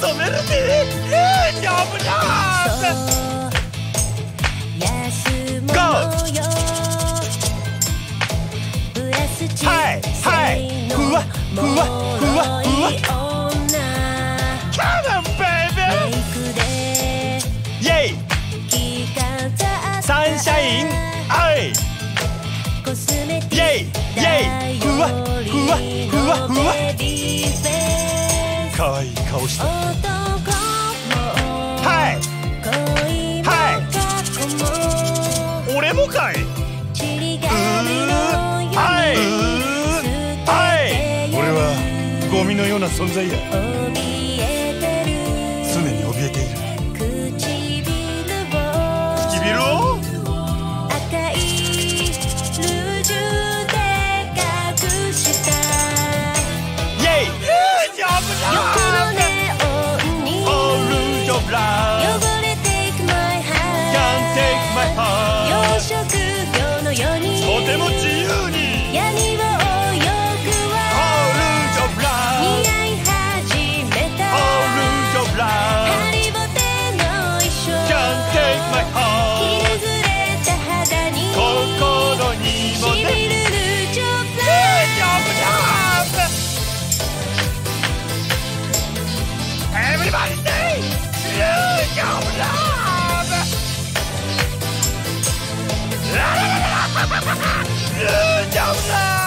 染めるぜ。丈夫だ。ゴー。はいはいふわふわふわふわ。Come on baby。イェイ。サンシャインアイ。イェイイェイふわふわふわふわ。かわいい顔した。はいはい俺もかい。はい俺はゴミのような存在だ。常に怯えている。唇を赤いルージュで隠した。 イェイ丈夫だ。 欲のネオンにオールージョブラ汚れていく My Can't take my heart。 養殖業のようにとても自由に闇を欲はオールージョブラ似合い始めた。 オールージョブラハリボテの衣装 Can't take my heart。 切り崩れた肌に心にもしびねるルージョブラ丈夫だ。Everybody sayルージョブラルージョブラ